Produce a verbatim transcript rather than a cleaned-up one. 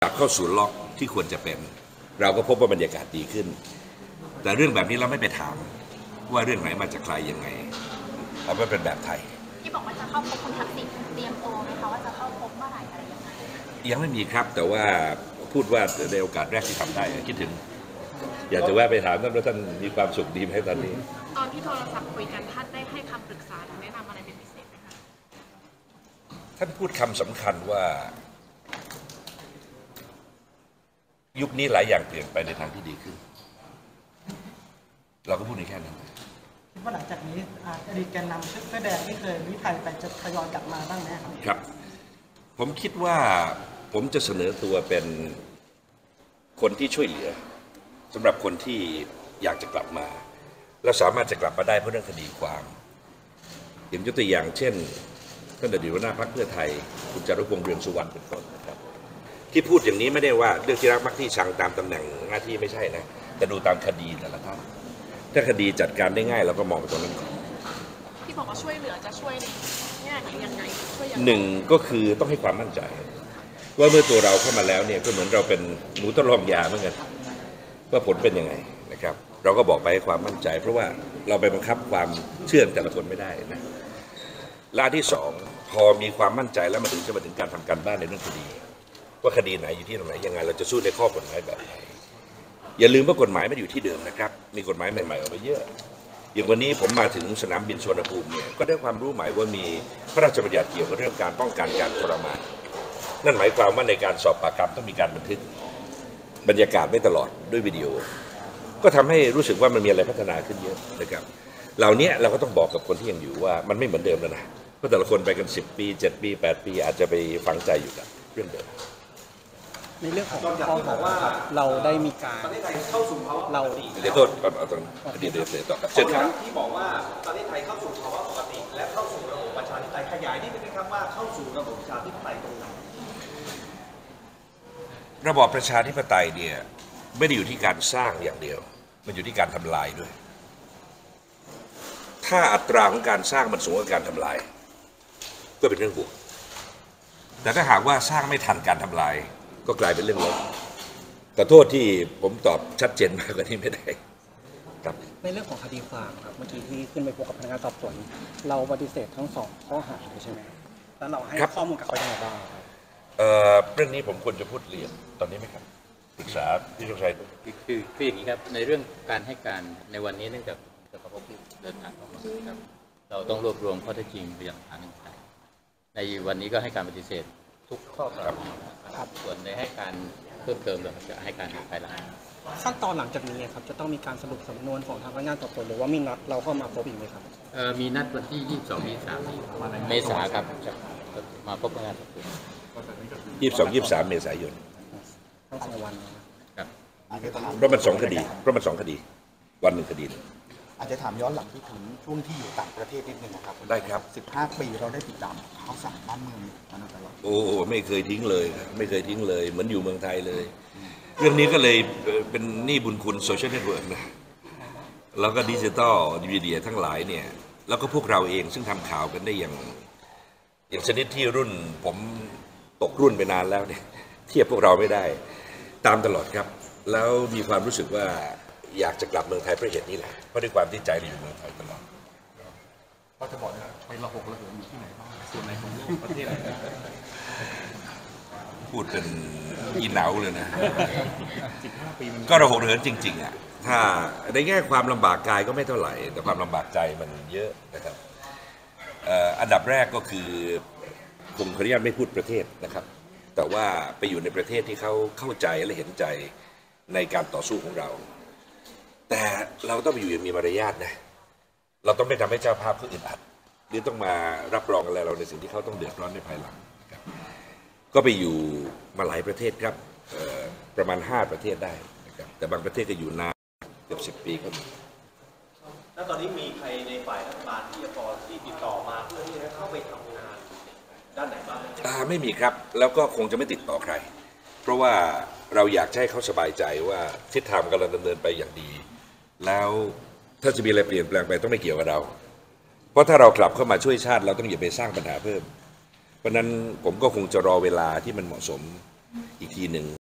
กลับเข้าสู่ล็อกที่ควรจะเป็นเราก็พบว่าบรรยากาศดีขึ้นแต่เรื่องแบบนี้เราไม่ไปถามว่าเรื่องไหนมาจากใครยังไงเอาเป็นแบบไทยที่บอกว่าจะเข้าพบคุณทักษิณเตรียมตัวไหมคะว่าจะเข้าพบเมื่อไหร่อะไรยังไงยังไม่มีครับแต่ว่าพูดว่าในโอกาสแรกที่ทำได้คิดถึงอยากจะแวะไปถามท่านว่าท่านมีความสุขดีไหมตอนนี้ตอนที่โทรศัพท์คุยกันท่านได้ให้คำปรึกษาหรือแนะนำอะไรเป็นพิเศษไหมคะท่านพูดคำสำคัญว่ายุคนี้หลายอย่างเปลี่ยนไปในทางที่ดีขึ้นเราก็พูดในแค่นั้นคิดว่าหลังจากนี้อดีตแกนนำชุดเสื้อแดงที่เคยลี้ภัยไปจะทยอยกลับมาบ้างไหมครับครับผมคิดว่าผมจะเสนอตัวเป็นคนที่ช่วยเหลือสำหรับคนที่อยากจะกลับมาและสามารถจะกลับมาได้เพราะเรื่องคดีความอย่างยกตัวอย่างเช่นท่านอดีตหัวหน้าพรรคเพื่อไทยคุณจารุพงษ์เรืองสุวรรณเป็นต้นนะครับที่พูดอย่างนี้ไม่ได้ว่าเรื่องที่รักมักที่ชังตามตำแหน่งหน้าที่ไม่ใช่นะแต่ดูตามคดีแต่ละท่านถ้าคดีจัดการได้ง่ายเราก็มองไปตรงนั้นก่อนที่บอกว่าช่วยเหลือจะช่วยในแง่ไหนยังไงช่วยยังไงหนึ่งก็คือต้องให้ความมั่นใจว่าเมื่อตัวเราเข้ามาแล้วเนี่ยก็เหมือนเราเป็นหนูทดลองยาเหมือนกันว่าผลเป็นยังไงนะครับเราก็บอกไปให้ความมั่นใจเพราะว่าเราไปบังคับความเชื่อแต่ละคนไม่ได้นะและที่สองพอมีความมั่นใจแล้วมาถึงจะมาถึงการทำการบ้านในเรื่องคดีว่าคดีไหนอยู่ที่ตรงไหนยังไงเราจะสู้ในข้อกฎหมายแบบไหนอย่าลืมว่ากฎหมายไม่อยู่ที่เดิมนะครับมีกฎหมายใหม่ๆออกมาเยอะอย่างวันนี้ผมมาถึงสนามบินสุวรรณภูมิเนี่ยก็ได้ความรู้ใหม่ว่ามีพระราชบัญญัติเกี่ยวกับเรื่องการป้องกันการทรมานนั่นหมายความว่าในการสอบปากคำต้องมีการบันทึกบรรยากาศไม่ตลอดด้วยวิดีโอก็ทำให้รู้สึกว่ามันมีอะไรพัฒนาขึ้นเยอะนะครับเหล่านี้เราก็ต้องบอกกับคนที่ยังอยู่ว่ามันไม่เหมือนเดิมแล้วนะเพราะแต่ละคนไปกันสิบปีเจ็ดปีแปดปีอาจจะไปฝังใจอยู่กับเรื่องเดิมในเรื่องของข้อหาเราได้มีการประเทศไทยเข้าสู่ภาวะเราเดี๋ยวโทษเอาตรงเดี๋ยวเดี๋ยวเดี๋ยวต่อครับเชิญครับที่บอกว่าประเทศไทยเข้าสู่ภาวะปกติและเข้าสู่ระบบประชาธิปไตยขยายนิดนึงนะครับว่าเข้าสู่ระบบประชาธิปไตยตรงไหนระบอบประชาธิปไตยเนี่ยไม่ได้อยู่ที่การสร้างอย่างเดียวมันอยู่ที่การทำลายด้วยถ้าอัตราของการสร้างมันสูงกว่าการทำลายก็เป็นเรื่องบวกแต่ถ้าหากว่าสร้างไม่ทันการทำลายก็กลายเป็นเรื่องลบขอโทษที่ผมตอบชัดเจนมากกว่านี้ไม่ได้ครับในเรื่องของคดีความครับเมื่อกี้ที่ขึ้นไปพบกับพนักงานสอบสวนเราปฏิเสธทั้งสองข้อหาใช่ไหมแล้วเราให้ข้อมูลกับเขาอย่างไรบ้างครับเรื่องนี้ผมควรจะพูดเรียนตอนนี้ไหมครับปรึกษาพี่ชงชัยคือคืออย่างนี้ครับในเรื่องการให้การในวันนี้เนื่องจากจะพบที่เดินทางเข้ามาครับเราต้องรวบรวมข้อเท็จจริงพยานหลักฐานต่างๆในวันนี้ก็ให้การปฏิเสธทุกข้อกล่าวหาครับส่วนในให้การเพิ่มเติมเราจะให้การภายหลังขั้นตอนหลังจากนี้ครับจะต้องมีการสรุปสำนวนของทางพนักงานสอบสวนหรือว่ามีนัดเราเข้ามาพบอีกไหมครับมีนัดวันที่ยี่สิบสอง ยี่สิบสามเมษายนครับมาพบพนักงานสอบสวนยี่สิบสอง ยี่สิบสามเมษายนทั้งสองวันครับเพราะมันสองคดีเพราะมันสองคดีวันหนึ่งคดีอาจจะถามย้อนหลังที่ถึงช่วงที่อยู่ต่างประเทศนิดนึงนะครับได้ครับสิบห้าปีเราได้ติดตามข่าวสารบ้านเมืองมาตลอดโอ้ไม่เคยทิ้งเลยไม่เคยทิ้งเลยเหมือนอยู่เมืองไทยเลยเรื่องนี้ก็เลยเป็นหนี้บุญคุณโซเชียลเน็ตเวิร์กนะแล้วก็ดิจิตอลมีเดียทั้งหลายเนี่ยแล้วก็พวกเราเองซึ่งทำข่าวกันได้อย่างอย่างชนิดที่รุ่นผมตกรุ่นไปนานแล้วเนี่ยเทียบพวกเราไม่ได้ตามตลอดครับแล้วมีความรู้สึกว่าอยากจะกลับเมืองไทยเพราะเหตุนี้แหละเพราะด้วยความที่ใจเราอยู่เมืองไทยตลอดก็จะบอกว่าไประหกระเหินอยู่ที่ไหนบ้างส่วนไหนของประเทศพูดเป็นอีเหนาเลยนะก็ระหกระเหินจริงๆอ่ะถ้าในแง่ความลำบากกายก็ไม่เท่าไหร่แต่ความลำบากใจมันเยอะนะครับอันดับแรกก็คือผมขออนุญาตไม่พูดประเทศนะครับแต่ว่าไปอยู่ในประเทศที่เขาเข้าใจและเห็นใจในการต่อสู้ของเราแต่เราต้องไปอยู่อย่างมีมารยาทนะเราต้องไม่ทำให้เจ้าภาพเขาอึดอัดหรือต้องมารับรองอะไรเราในสิ่งที่เขาต้องเดือดร้อนในภายหลังก็ไปอยู่มาหลายประเทศครับประมาณห้าประเทศได้นะครับแต่บางประเทศก็อยู่นานเกือบสิบปีก็มีแล้วตอนนี้มีใครในฝ่ายรัฐบาลที่จะพอที่ติดต่อมาเพื่อที่จะเข้าไปทำงานด้านไหนบ้างไม่มีครับแล้วก็คงจะไม่ติดต่อใครเพราะว่าเราอยากให้เขาสบายใจว่าทิศทางกำลังดำเนินไปอย่างดีแล้วถ้าจะมีอะไรเปลี่ยนแปลงไปต้องไม่เกี่ยวกับเราเพราะถ้าเรากลับเข้ามาช่วยชาติเราต้องอย่าไปสร้างปัญหาเพิ่มเพราะนั้นผมก็คงจะรอเวลาที่มันเหมาะสมอีกทีหนึ่ง